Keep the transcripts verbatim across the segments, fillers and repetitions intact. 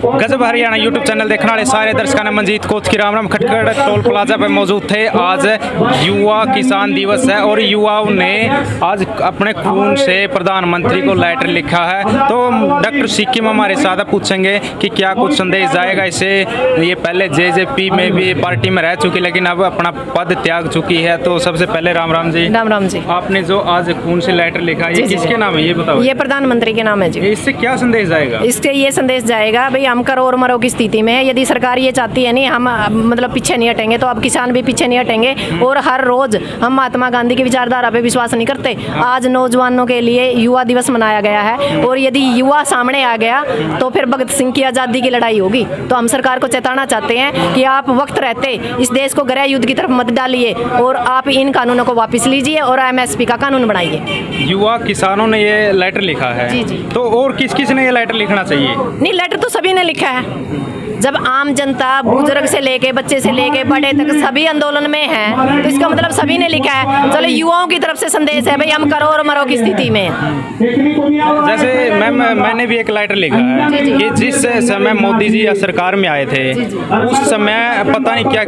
गजब Haryana YouTube channel देखने वाले सारे दर्शकों ने मंजीत कोच की राम राम। खटखड़ टोल प्लाजा पर मौजूद थे। आज युवा किसान दिवस है और युवाओं ने आज अपने खून से प्रधानमंत्री को लेटर लिखा है। तो डॉक्टर सिक्किम हमारे साथ पूछेंगे कि क्या कुछ संदेश जाएगा इसे। ये पहले जे जे पी में भी पार्टी में रह चुकी लेकिन अब अपना पद त्याग चुकी है। तो सबसे पहले राम राम जी। राम राम जी। आपने जो आज खून से लेटर लिखा ये किसके नाम है ये बताओ। ये प्रधानमंत्री के नाम है जी। इससे क्या संदेश जाएगा? इससे ये संदेश जाएगा भाई हम करो और मरो की स्थिति में है। यदि सरकार ये चाहती है नहीं हम मतलब पीछे नहीं हटेंगे तो अब किसान भी पीछे नहीं हटेंगे। और हर रोज हम महात्मा गांधी की विचारधारा पे विश्वास नहीं करते। आज नौजवानों के लिए युवा दिवस मनाया गया है और यदि युवा सामने आ गया तो फिर भगत सिंह की आज़ादी की लड़ाई होगी। तो हम सरकार को चेताना चाहते हैं कि आप वक्त रहते इस देश को गृह युद्ध की तरफ मत डालिए और आप इन कानूनों को वापस लीजिए और एम एस पी का कानून बनाइए। युवा किसानों ने ये लेटर लिखा है जी जी। तो और किस किस ने ये लेटर लिखना चाहिए? नहीं लेटर तो सभी ने लिखा है। जब आम जनता बुजुर्ग से लेके बच्चे से लेके बड़े तक सभी आंदोलन में हैं तो इसका मतलब सभी ने लिखा है। चलो युवाओं की तरफ से संदेश है भाई हम करो और मरो की स्थिति में। जैसे मैम मैंने भी एक लेटर लिखा है कि जिस समय मोदी जी सरकार में आए थे उस समय पता नहीं क्या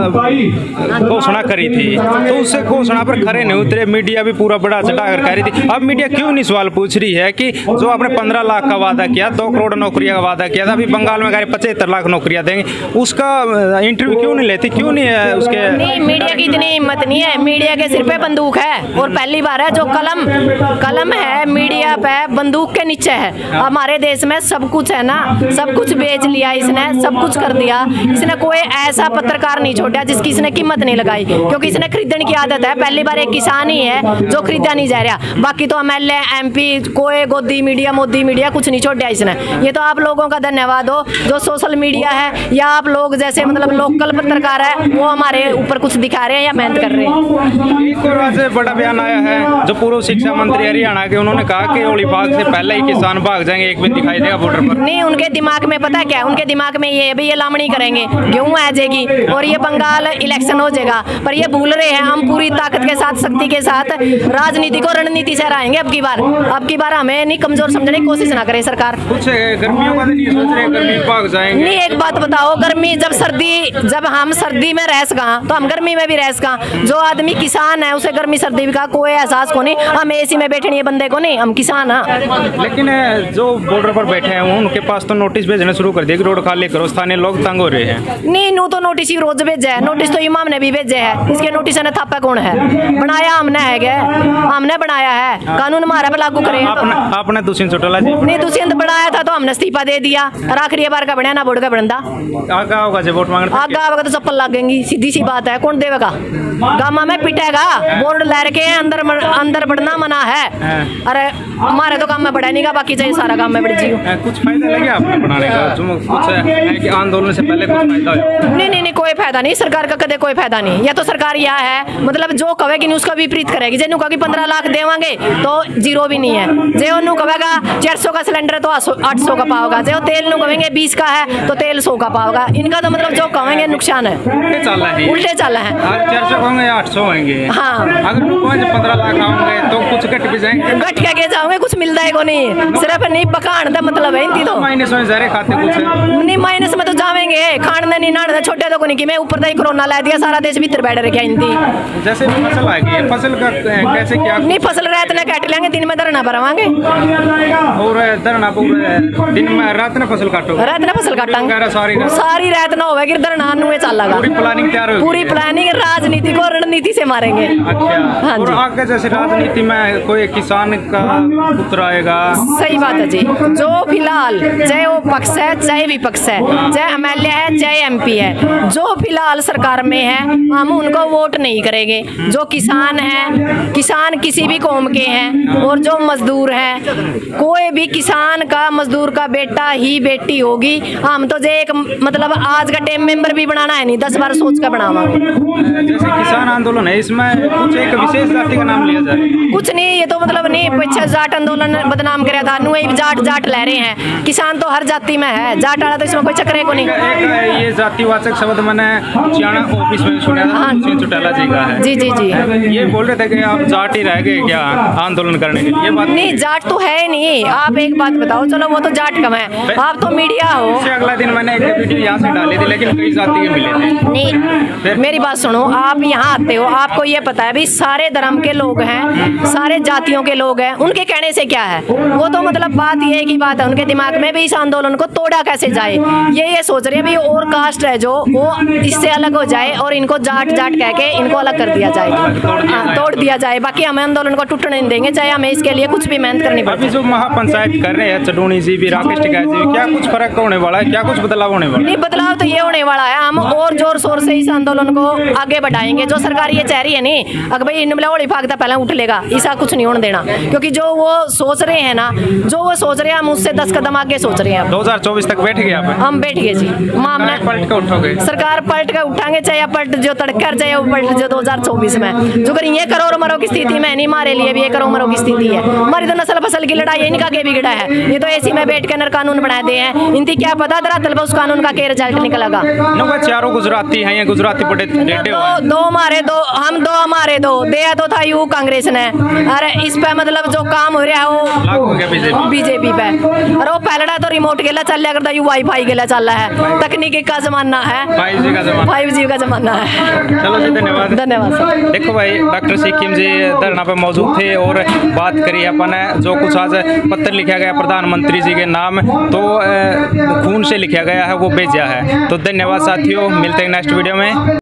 क्या घोषणा करी थी तो उस घोषणा पर खरे नहीं उतरे। मीडिया भी पूरा बड़ा चढ़ा कर कह रही थी। अब मीडिया क्यों नहीं सवाल पूछ रही है कि जो आपने पंद्रह लाख का वादा किया, दो करोड़ नौकरियों का वादा किया था, अभी बंगाल में पचहत्तर लाख नौकरियां देंगे, उसका इंटरव्यू क्यों नहीं लेती? क्यों नहीं है उसके? नहीं मीडिया की इतनी हिम्मत नहीं है। मीडिया के सिर पे बंदूक है और पहली बार है जो कलम कलम है मीडिया पे बंदूक के नीचे है। हमारे देश में सब कुछ है ना, सब कुछ बेच लिया इसने, सब कुछ कर दिया इसने। कोई ऐसा पत्रकार नहीं छोड़ा जिसकी इसने कीमत नहीं लगाई क्योंकि इसने खरीदने की आदत है। पहली बार एक किसान ही है जो खरीदा नहीं जा रहा। बाकी तो M L A M P कोई गोदी मीडिया मोदी मीडिया कुछ नहीं छोड़ा इसने। ये तो आप लोगों का धन्यवाद हो जो सोशल मीडिया है या आप लोग जैसे मतलब लोकल पत्रकार है वो हमारे ऊपर कुछ दिखा रहे हैं या मेहनत कर रहे हैं। एक और आज बड़ा बयान आया है जो पूर्व शिक्षा मंत्री हरियाणा के, उन्होंने कहा कि होली भाग से पहले ही किसान भाग जाएंगे, एक भी दिखाई देगा बॉर्डर पर। नहीं उनके दिमाग में पता क्या है, उनके दिमाग में ये भी ये लामणी करेंगे गेहूं आ जाएगी और ये बंगाल इलेक्शन हो जाएगा। पर ये भूल रहे हैं हम पूरी ताकत के साथ शक्ति के साथ राजनीति को रणनीति से हराएंगे। अब की बार अब की बार हमें नहीं कमजोर समझने की कोशिश ना करे सरकार। कुछ गर्मियों का नहीं सोच रहे गर्मी भाग जाएंगे। नहीं एक बात बताओ, गर्मी जब सर्दी जब हम सर्दी में रह सका तो हम गर्मी में भी रह सका। जो आदमी किसान है उसे गर्मी सर्दी का कोई एहसास को नहीं। हम एसी में बैठे नहीं बंदे को नहीं, हम किसान हैं। लेकिन जो बॉर्डर पर बैठे हैं उनके पास तो नोटिस भेजना शुरू कर दिया कि रोड खाली करो, स्थानीय लोग तंग हो रहे हैं। नहीं नू तो नोटिस ही रोज भेजा है। नोटिस तो इमाम ने भी भेजे है। इसके नोटिस ने थापा कौन है? बनाया हमने है क्या? हमने बनाया है, कानून हमारा पे लागू करें। आपने दुष्यंत चौटाला जी नहीं दुष्यंत बनाया था तो हमने इस्तीफा दे दिया और आखिरी बार का बनया ना बोर्ड का बनता आगा होगा जब वोट मांगने आगा होगा तो चप्पल लगेंगी। सीधी सी बात है। कौन देगा? गामा में पिटेगा। बोर्ड लड़के अंदर अंदर बढ़ना मना है। अरे हमारे तो काम में बढ़ा नहीं का, बाकी चाहिए सारा काम में बढ़ जी। कुछ फायदा लगे आपको बनाने का? कुछ है कि आंदोलन से पहले कुछ फायदा हो? नहीं नहीं नहीं कोई फायदा नहीं। सरकार का कदे कोई फायदा नहीं। या तो सरकार यह है मतलब जो कहेगी नहीं उसका विपरीत करेगी। जेनू कहेगी पंद्रह लाख देवांगे तो जीरो भी नहीं है। जे ओनू कहेगा चार सौ का सिलेंडर तो आठ सौ का पाओगा। जो तेल नू कहेंगे बीस का है तो तेल सौ का पाओगा। इनका तो मतलब जो कहेंगे नुकसान है। उल्टे चल रहा है उल्टे चल रहा है। आज चार सौ होंगे आठ सौ होंगे। हाँ अगर पंद्रह लाख आएंगे तो कुछ घट भी जाएंगे। घट के के जाओगे कुछ मिलता है को नहीं। सिर्फ नहीं पकान का मतलब है इनकी तो माइनस में जारे खाते कुछ नहीं। माइनस में तो जावेंगे खान नहीं नाड़ छोटे तो को नहीं कि मैं ऊपर ही कोरोना ला दिया सारा देश भीतर बैठ रखा इनकी। जैसे फसल आ गई है फसल का कैसे क्या? नहीं फसल रात ने काट लेंगे दिन में धरना भरवाएंगे और धरना पूरे दिन में रात ने फसल काटो रात ने फसल काटांगे सारी सारी रात ना होगी धरना नुए चलेगा। पूरी प्लानिंग तैयार होगी। पूरी प्लानिंग राजनीति को रणनीति से मारेंगे। अच्छा और आगे जैसे राजनीति में कोई किसान का पुत्र आएगा। सही बात है जी। जो फिलहाल चाहे वो पक्ष है चाहे विपक्ष है चाहे एम एल ए है चाहे एम पी है जो फिलहाल सरकार में है हम उनको वोट नहीं करेंगे। जो किसान है किसान किसी भी कौम के हैं और जो मजदूर हैं कोई भी किसान का मजदूर का बेटा ही बेटी होगी। हम तो जे एक मतलब आज का टेम मेंबर भी बनाना है नहीं दस बार सोच कर बनावांगे। जैसे किसान आंदोलन है इसमें कुछ एक विशेष जाति का नाम लिया जाए? कुछ नहीं ये तो मतलब नहीं पीछे जाट आंदोलन बदनाम कराया था। नु जाट जाट ले रहे हैं। किसान तो हर जाति में है। जाट वाला तो इसमें कोई चक्कर को नहीं। एक ये जातिवाचक शब्द मैंने चियाना ऑफिस में सुना था, हाँ। दुष्यंत चौटाला जी का है। जी जी जी ये बोल रहे थे कि आप जाट ही रह गए क्या आंदोलन करने के लिए, ये बात नहीं, जाट तो है नहीं। आप एक बात बताओ, चलो वो तो जाट कम है, आप तो मीडिया हो। उससे अगला दिन मैंने एक वीडियो यहाँ से डाली थी, लेकिन कई जाति के मिले थे। नहीं, मेरी बात सुनो, आप यहाँ आते हो, आपको ये पता है भी सारे धर्म के लोग हैं, सारे जातियों के लोग हैं, उनके कहने से क्या है? वो तो मतलब बात ये की बात है उनके दिमाग में भी, इस आंदोलन को तोड़ा कैसे जाए, ये ये सोच रहे हैं भी और कास्ट है जो वो इससे अलग हो जाए और इनको जाट जाट कह के इनको अलग कर दिया जाए, हाँ, तोड़ दिया जाए। बाकी हम आंदोलन को टूटने नहीं देंगे, चाहे हमें इसके लिए कुछ भी मेहनत करनी पड़े। अभी जो महापंचायत कर रहे हैं चडूनी जी भी, राकेश टिकैत जी भी, क्या कुछ फर्क होने वाला है, क्या कुछ बदलाव होने वाला है? नहीं, बदलाव तो ये होने वाला है, हम और जोर शोर से इस आंदोलन को आगे बढ़ाएंगे। जो सरकार ये चाह रही है नहीं, अगर भाई इन होली फागता पहले उठ लेगा, ऐसा कुछ नहीं होने देना, क्योंकि जो वो सोच रहे हैं ना, जो वो सोच रहे हैं, हम उससे दस कदम आगे सोच रहे हैं। दो हजार चौबीस तक बैठ गए आप? हम बैठ गए जी, मामला पलट कर उठोगे? सरकार पलट कर उठाएंगे, चाहे पलट जो तड़कर चाहे वो पलट जो दो हजार चौबीस में, जो कर ये करोड़ मरो की स्थिति में नहीं, हमारे लिए भी ये करोड़ मरो की स्थिति है। हमारी तो नस्ल फसल की लड़ाई है, इनका के बिगड़ा है, ये तो ऐसी में बैठ कर कानून बना दे हैं, इनकी क्या पता धरातल पर उस कानून का क्या रिजल्ट निकलेगा। चारों गुजराती हैं, ये गुजराती बड़े दो दो हमारे दो हम दो हमारे दो दिया तो था यू कांग्रेस ने, अरे इस पे मतलब जो काम हो रहा है वो बीजेपी पे, अरे वो पहला तो रिमोट गेला चल रहा करता, यू वाईफाई गेला चल रहा है, तकनीकी का जमाना है, फाइव जी का जमाना फाइव जी का जमाना है। चलो जी, धन्यवाद धन्यवाद सर। देखो भाई, डॉक्टर सिक्किम जी धरना पे मौजूद थे और बात करी अपन जो कुछ आज पत्र लिखा गया प्रधानमंत्री जी के नाम, तो खून से लिखा गया है वो भेजा है। तो धन्यवाद साथियों, मिलते हैं नेक्स्ट वीडियो में।